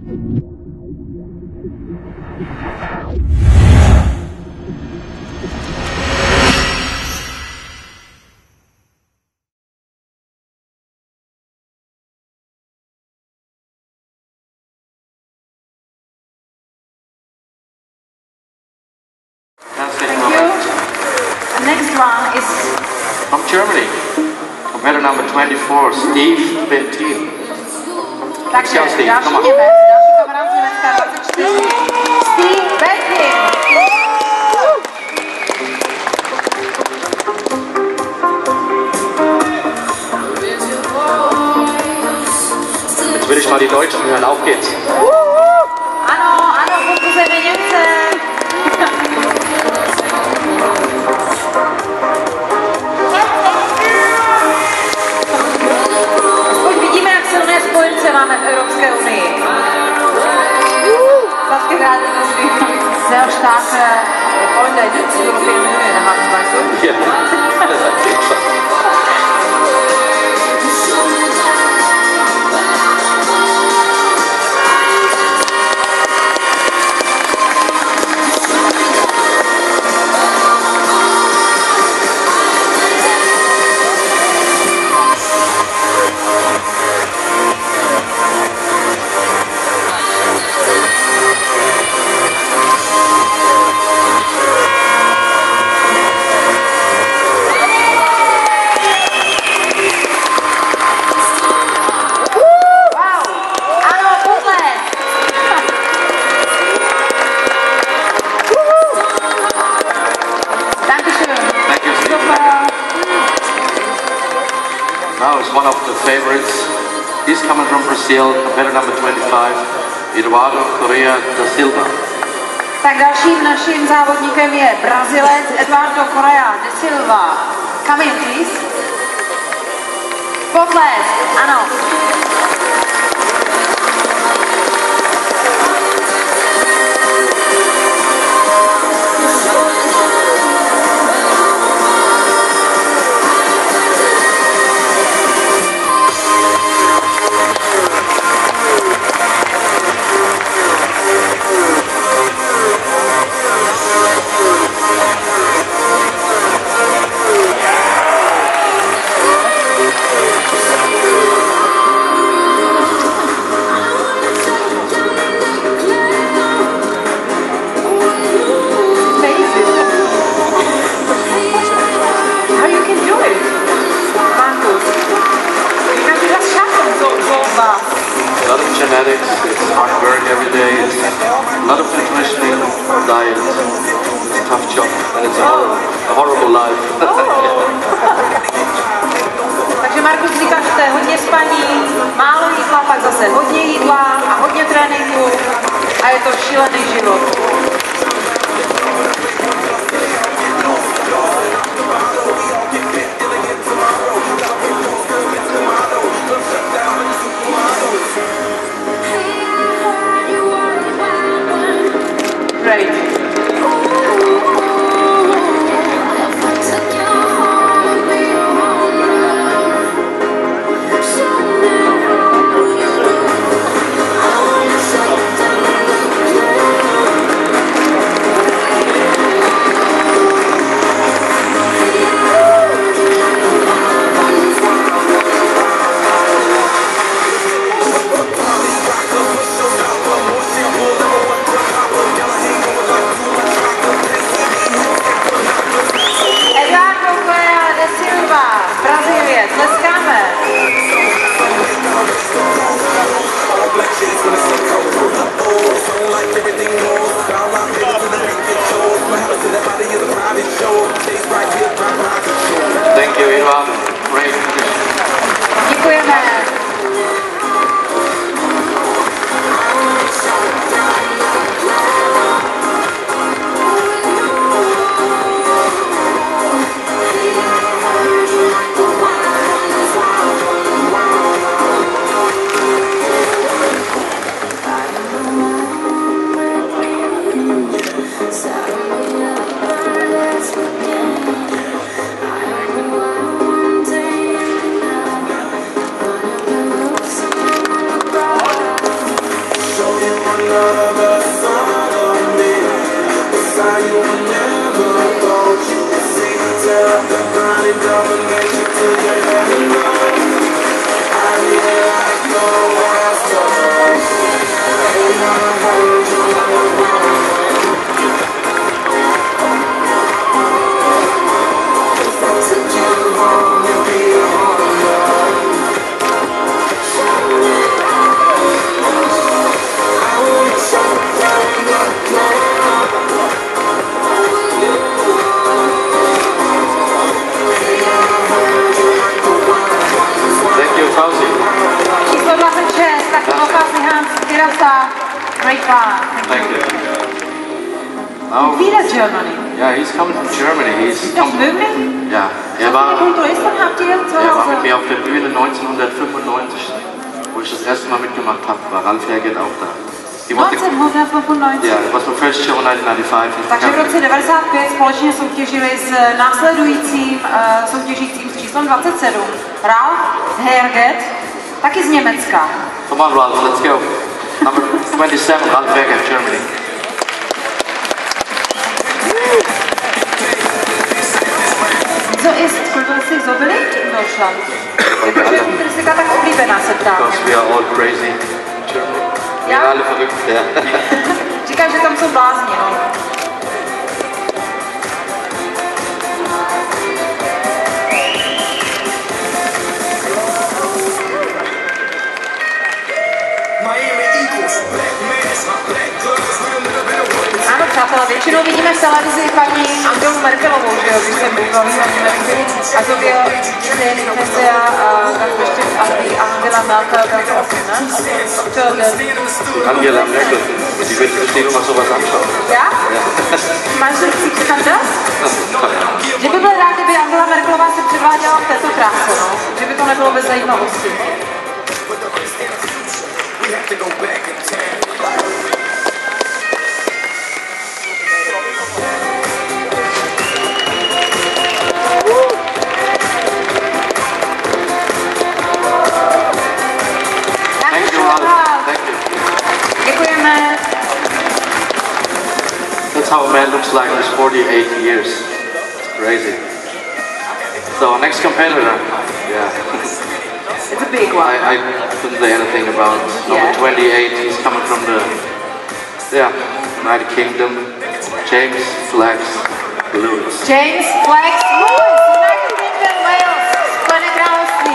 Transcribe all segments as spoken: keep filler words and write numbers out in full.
Thank you. The next one is from Germany. Competitor number twenty-four, Steve Bentin. Takže Let's go, Steve. další Come on. Němec, další kamarád z Německa dvacet čtyři, Steve Bentin. Jetzt will ich mal die Deutschen hören, auf geht's. Ano, ano, povzbuzujeme Němce. Aspoň vidíme, jak silné spojence máme v Evropské unii. Was gerade sehr starke Freunde in der Europäischen Union haben, weißt du? Ja, das ist ein Schicksal. Now is one of the favorites. He's coming from Brazil, competitor number twenty-five, Eduardo Correa da Silva. Tak dalším naším závodníkem je Brazilec Eduardo Correa da Silva. Come in, please. Potlesk, ano. A lot of genetics, it's hard work every day, it's a lot of nutrition, diet, it's a tough job, and it's a horrible, a horrible life. Takže Markus říká, že to je hodně spaní, málo jídla, pak zase hodně jídla a hodně tréninku a je to šílený život. Great. Great car. Thank you. Now, Wieder Germany. yeah, he's coming from Germany. He's Ist das come, möglich? ja, er Was war, für Kulturisten habt ihr zu er war mit Hause? mir auf der Bühne neunzehnhundertfünfundneunzig, wo ich das erste Mal mitgemacht habe, war Ralf Herget auch da. He was the, devatenáct set yeah, it was the first show in nineteen ninety-five. Takže v roce devadesát pět společně soutěžili s následujícím uh, soutěžícím s číslem dvacet sedm. Ralf Herget, taky z Německa. Come on, Ralph, let's go. Number twenty-seven, Ralf Herget, Germany. Co ist kulturistý zobili v Deutschland? Jakože kulturistika tak oblíbená se ptá. Because we are all crazy in Germany. Ja? Wir alle verrückt, ja. Říkám, že tam jsou blázni, no. Ano, přátelé, většinou vidíme v televizi paní Angelu Merkelovou, že jo, když se mluví o Německu. A to byl den Fenster, tak ještě die Angela Merkel ganz offen, ne? Angela Merkel, die wird bestimmt immer sowas anschauen. Ja? Ja. Meinst du, sie kann das? Že by byl rád, kdyby Angela Merkelová se předváděla v této kráse, no? Že by to nebylo bez zajímavosti. Děkujeme. That's how a man looks like in his forty-eight years. It's crazy. So next competitor, yeah. It's a big one. I, I couldn't say anything about number Yeah. twenty-eight. He's coming from the yeah United Kingdom. James Flax Lewis. James Flax Lewis, United Kingdom, Wales, Spojené království.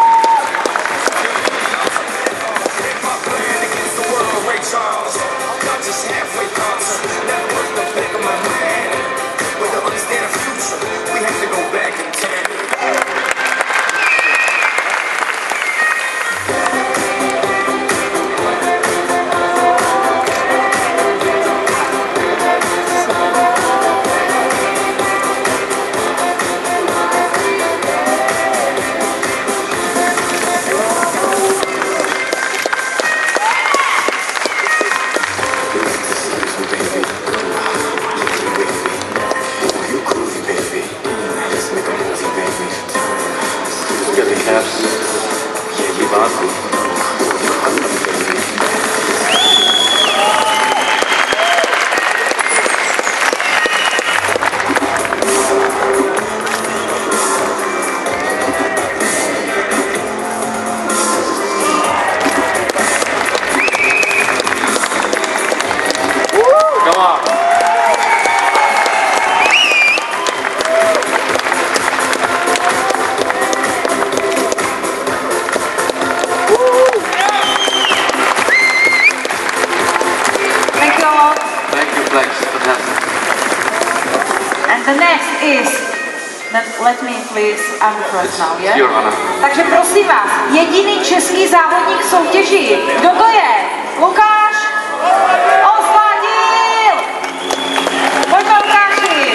Let me please, I'm first now, yeah? Your honor. Takže prosím vás, jediný český závodník soutěží. Kdo to je? Lukáš? Osladil! Pojďme, Lukáši!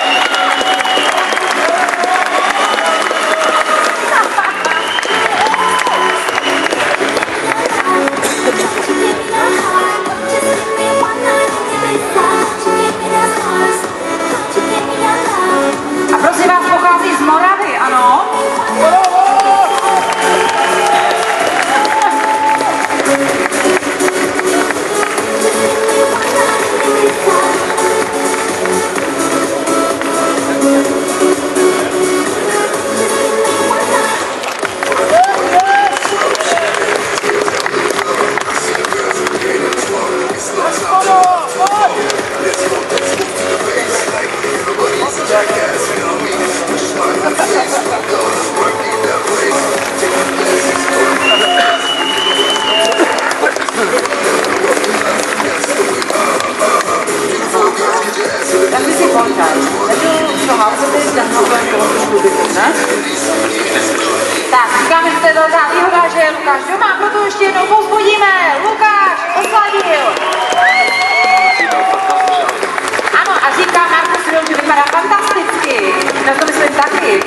A prosím vás, pochází z Moravy, ano? Lukáš doma, proto ještě jednou povzbudíme. Lukáš oslavil. Ano, a říká Markus Ril, že vypadá fantasticky. Na to myslím taky.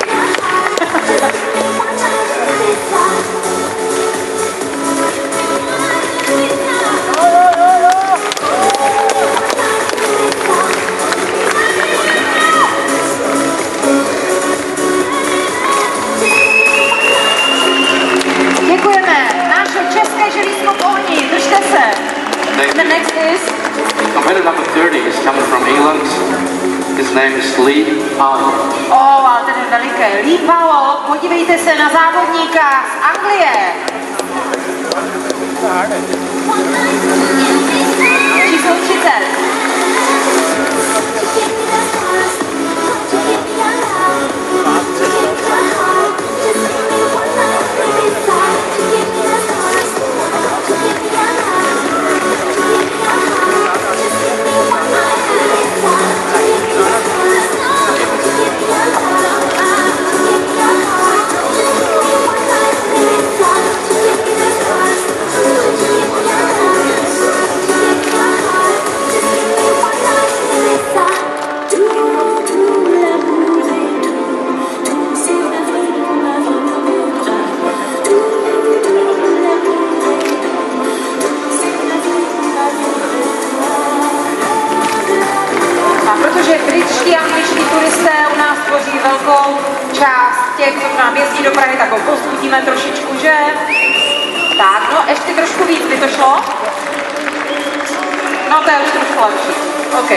The next is competitor number thirty is coming from England. His name is Lee Powell. Oh, ale ten je veliký. Lee Powell, podívejte se na závodníka z Anglie. Číslo třicet. Protože britští a angličtí turisté u nás tvoří velkou část těch, co k nám jezdí do Prahy, tak ho povzbudíme trošičku, že? Tak, no, ještě trošku víc by to šlo? No, to je už trošku lepší. OK.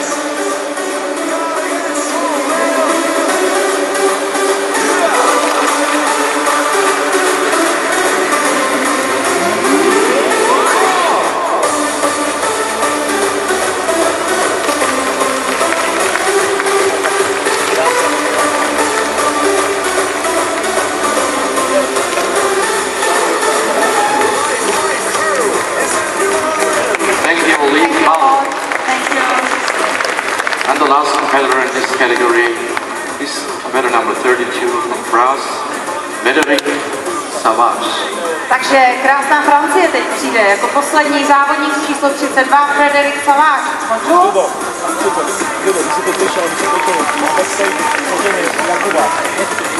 And the last competitor in this category is competitor number thirty-two from France, Frédéric Savage. Takže krásná Francie teď přijde jako poslední závodník číslo třicet dva, Frédéric Savage. Bonjour. Super, super, super, super, super, super, super, super, super, super, super, super, super, super, super,